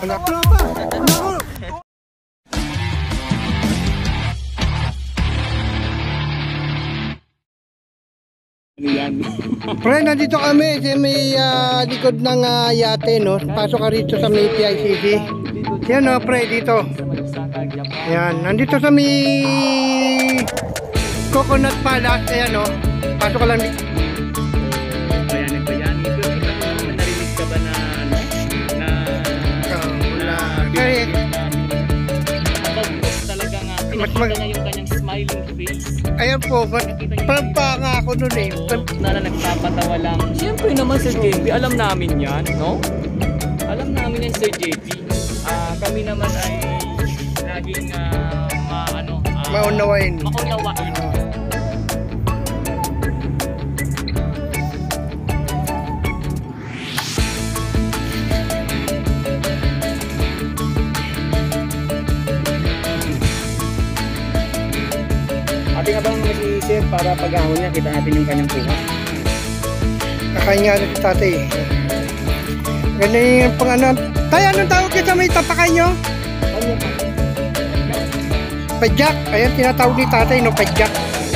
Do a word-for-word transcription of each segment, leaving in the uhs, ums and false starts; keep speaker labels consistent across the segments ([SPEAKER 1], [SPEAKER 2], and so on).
[SPEAKER 1] Wala pa pa. Pre, nandito kami sa may uh, likod ng uh, yate, no? Pasok ka rito sa may P I C C. Yan, no, pre, dito. Yan, nandito sa may Coconut Palace, ayan, no? Pasok ka lang dito.
[SPEAKER 2] Bayani, bayani. Pero kita mo naman narinig ka ba na, ano? Na...
[SPEAKER 1] Uh, na... Kaya...
[SPEAKER 2] Pag-post talaga nga. Pinakita niya yung kanyang smiling face.
[SPEAKER 1] Ayan po, parang pa nga ako nun eh.
[SPEAKER 2] Na na nagpapatawa lang. Siyempre naman Sir J P, alam namin yan, no? Alam namin yan Sir J P. Uh, kami naman ay laging uh, ma, ano, uh,
[SPEAKER 1] maunawain.
[SPEAKER 2] Maunawain. Uh. Ating abang si Sir para pag-ahon niya, kita natin yung kanyang kuha.
[SPEAKER 1] Kakain nga na si tatay. Ganun yung pang ano. Tayo, anong tawag kita may tapakay nyo? Padyak. Ayan, tinatawag ni tatay, no? Padyak.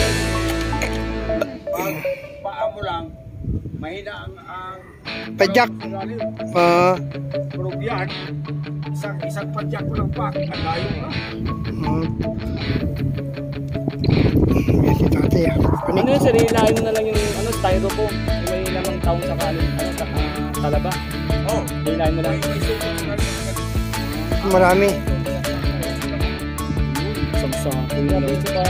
[SPEAKER 3] Pag paa mo lang, mahina ang... ang
[SPEAKER 1] padyak. Uh,
[SPEAKER 3] Pero yan, isang, isang padyak mo lang pa. Ang layo na.
[SPEAKER 1] Uh, Yan si tatay, ah.
[SPEAKER 2] Ano yun, sir? Ilahin mo na lang yung ano, styro po. Yung may lamang taong sa kanin, ano, sa uh, talaba. Oo. Oh. Ilahin mo lang.
[SPEAKER 1] Marami.
[SPEAKER 2] Sagsako yun.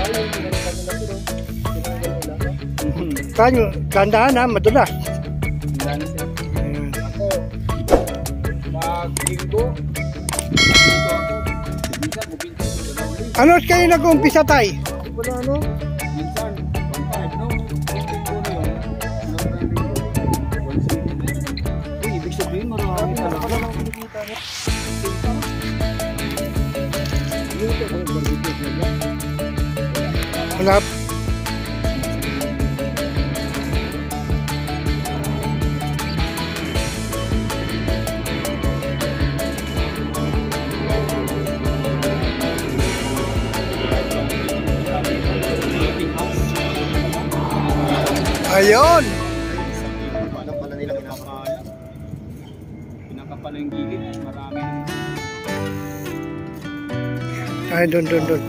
[SPEAKER 1] Kanyo, gandahan ha, madulas.
[SPEAKER 2] Gandahan sir.
[SPEAKER 3] Ako, pag linggo, linggo ako, minsan bubinti ko sa nauli.
[SPEAKER 1] Ano kayo nag-umpisa tay?
[SPEAKER 3] Wala no? Minsan, one five, no? Linggo na yun.
[SPEAKER 2] Uy, ibig sabihin marami talaga. Wala lang kinikita niya.
[SPEAKER 1] Wala. Ayun!
[SPEAKER 3] Paano pala nila pinapala? Pinapala yung gilid, marami.
[SPEAKER 1] Ay, dun, dun, dun.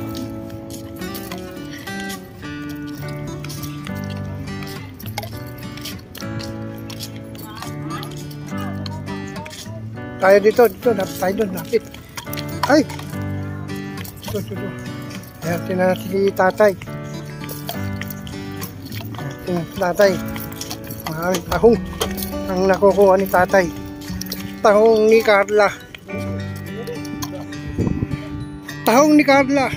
[SPEAKER 1] Tayo dito, dito, tayo dun, lapit. Ay! Dito, dito. Ayan, tinan natin si tatay. Tinan si tatay. Maraming tahong ang nakukuha ni tatay. Tahong ni Carla. Tahong ni Carla.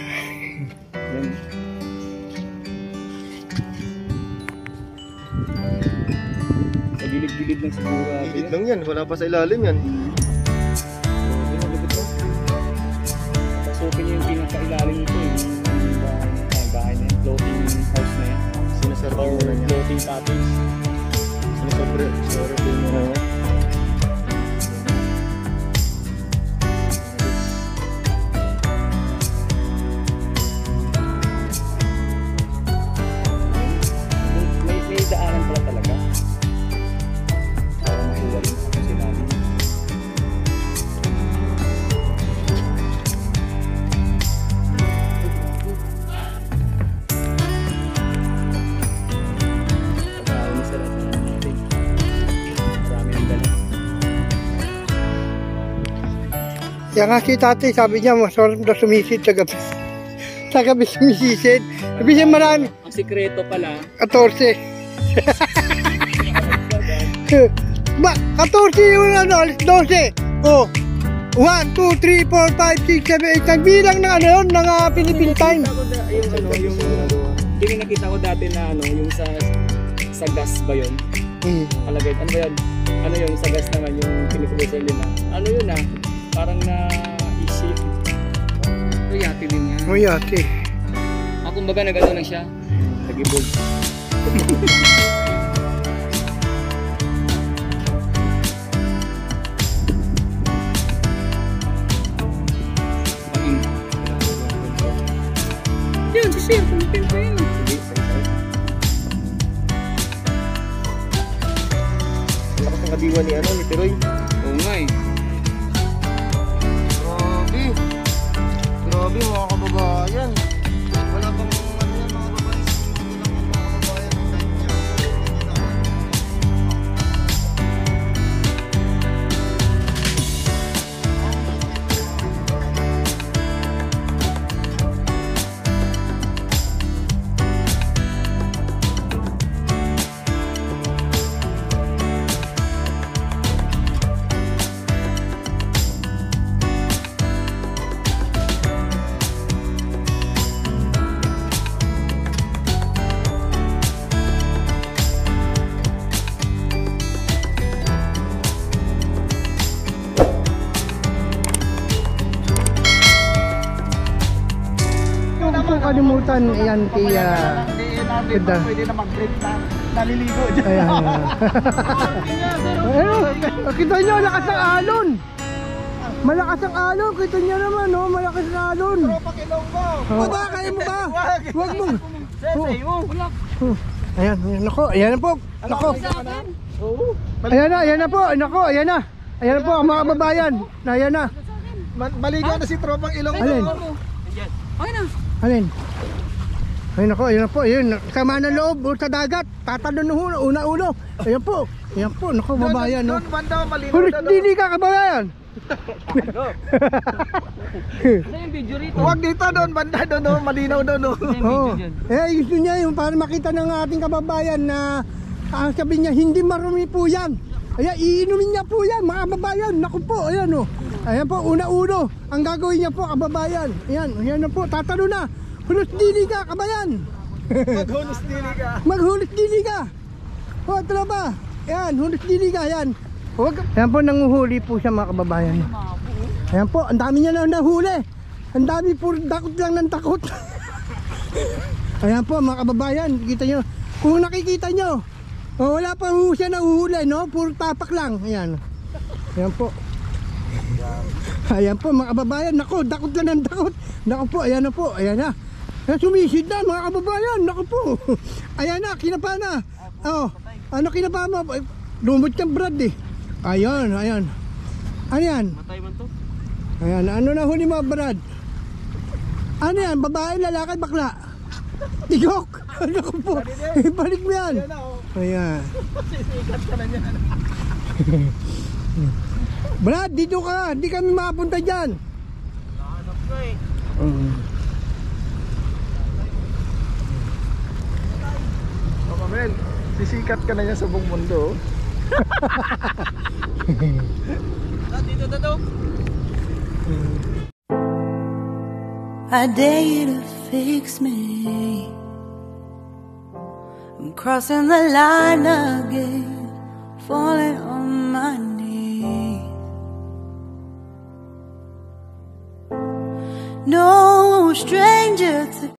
[SPEAKER 2] Sa gilid-gilid lang siguro.
[SPEAKER 4] Gilid lang yan, wala pa sa ilalim yan.
[SPEAKER 2] Pasukin yung pinakailalim nito eh. Yung bahay na yan, floating house na yan.
[SPEAKER 4] Sinasarap
[SPEAKER 2] Or
[SPEAKER 4] mo na yan.
[SPEAKER 2] floating cottage.
[SPEAKER 4] Sinasobre, sorry po mo na yan.
[SPEAKER 2] May, may daanan pala talaga. Para makuha rin sa sinabi. Pagkain sa lahat na natin. Marami ang dala.
[SPEAKER 1] Yan nga si tatay, sabi niya, masarap na sumisid sa gabi. Sa gabi sumisisid. Sabi niya marami.
[SPEAKER 2] Ang sikreto pala,
[SPEAKER 1] fourteen. Ba, fourteen yung ano, alis twelve. Oh. one, two, three, four, five, six, seven, eight. Nagbilang ng ano yun, ng uh, Philippine time.
[SPEAKER 2] nakita ko da- yung ano, yung yung nakita ko dati na ano, yung sa sa gas ba yun?
[SPEAKER 1] Hmm.
[SPEAKER 2] Alagay, ano ba yun? Ano yun, sa gas naman, yung pinipilisan nila. Ano yun ah, parang na-isip. Ito yati din nga.
[SPEAKER 1] Oh, yate.
[SPEAKER 2] Ah, kumbaga nag-ano lang siya. Nag-evolve.
[SPEAKER 1] Kumpir, kumpir pa yun.
[SPEAKER 4] Sige, isa-isa. Ang lakas ng kadiwa ni ano, ni Tiroy.
[SPEAKER 2] Oo nga eh.
[SPEAKER 4] Grabe. Grabe mga kababayan. Wala pang ano yan mga kababayan. Hindi lang yung mga kababayan ng side niya.
[SPEAKER 1] Huwag po kalimutan, ayan, kay, ah, ganda.
[SPEAKER 3] Pwede na mag-break na naliligo dyan.
[SPEAKER 1] Ayan, ayan. Ayun, kita nyo, lakas ng alon. Malakas ang alon, kita nyo naman, no? Malakas ang alon.
[SPEAKER 3] Tropang Ilonggo.
[SPEAKER 1] Oh. Ba, kaya mo ba? Huwag mo.
[SPEAKER 3] Sir, sa iyo.
[SPEAKER 1] Oh. Ayan, ayan, nako, ayan na po. Nako.
[SPEAKER 3] Oo.
[SPEAKER 1] Ayan na, ayan na po, nako, ayan na. Ayan na po, ang mga kababayan. Ayan na.
[SPEAKER 3] Ma- Maligo na si Tropang Ilonggo.
[SPEAKER 1] Alin? Alin? Ayun ako, ayun na po, ayun. Sama ng loob, o sa dagat. Tatalon ng uno, una-uno. Ayan po, ayan po, nako, babayan, no?
[SPEAKER 3] Doon, banda, malinaw
[SPEAKER 1] Hulis
[SPEAKER 3] na doon.
[SPEAKER 1] dili ka, kababayan.
[SPEAKER 2] Ano yung video rito?
[SPEAKER 3] Huwag dito doon, banda doon, no? Malinaw doon. No?
[SPEAKER 2] Ano yung
[SPEAKER 1] Oo.
[SPEAKER 2] video dyan?
[SPEAKER 1] Eh, gusto niya yung para makita ng ating kababayan na ah, sabi niya, hindi marumi po yan. Ayan, iinumin niya po yan, mga kababayan. Naku po, ayan o. Ayan po, una-uno. Ang gagawin niya po, kababayan. Ayan, ayan na po, tatalo na. Hulos dili ka, kabayan.
[SPEAKER 3] Maghunos dili ka.
[SPEAKER 1] Maghulis dili ka. O, ito na ba? Ayan, hulis dili ka, ayan. Huwag. Ayan po, nanguhuli po siya, mga kababayan. Ayan po, ang dami niya na nahuli. Ang dami po, takot lang ng takot. Ayan po, mga kababayan, kita nyo. Kung nakikita nyo, oh, wala pa ho siya nahuhuli, no? Puro tapak lang. Ayan. Ayan po. Ayan po, mga kababayan. Naku, dakot lang ng dakot. Naku po, ayan na po. Ayan na. Ayan, sumisid na, mga kababayan. Naku po. Ayan na, kinapa na. Oh, ano kinapa mo? Eh, lumot kang Brad eh. Ayan, ayan. Ano yan?
[SPEAKER 2] Matay man to?
[SPEAKER 1] Ayan, ano na huli mo, Brad? Ano yan? Babae, lalaki, bakla? Tigok! Ano ko po? Balik mo yan.
[SPEAKER 3] Yan na, oh.
[SPEAKER 1] Ayan.
[SPEAKER 3] Sisikat ka na yan.
[SPEAKER 1] Brad, dito ka. Hindi kami makapunta dyan.
[SPEAKER 3] Hanap ko eh.
[SPEAKER 1] Mm.
[SPEAKER 3] O, Kamel, sisikat ka na yan sa buong mundo. oh.
[SPEAKER 2] Dito, dito.
[SPEAKER 5] I dare you to fix me. I'm crossing the line again, falling on my knees. No stranger to